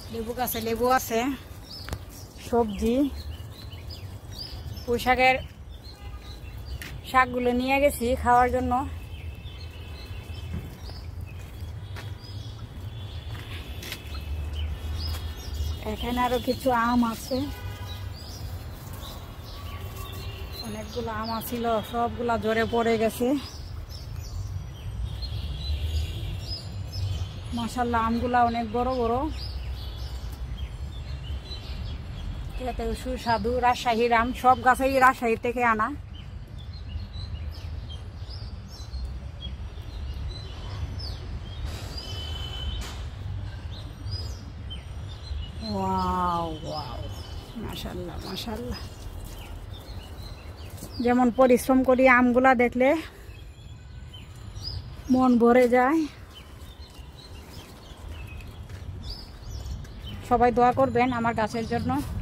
লেবু গাছে লেবু আছে, সবজি, পুঁই শাকের শাকগুলো নিয়ে গেছি খাওয়ার জন্য। এখানে আরো কিছু আম আছে, অনেকগুলো আম ছিল, সবগুলা ঝরে পড়ে গেছে। মাশাআল্লাহ আমগুলা অনেক বড় বড়, খেতে সুস্বাদু। রাজশাহীর আম, সব গাছেই রাজশাহী থেকে আনা। ওয়াও ওয়াও, মাশাআল্লাহ মাশাআল্লাহ। যেমন পরিশ্রম করি, আমগুলা দেখলে মন ভরে যায়। সবাই দোয়া করবেন আমার গাছের জন্য।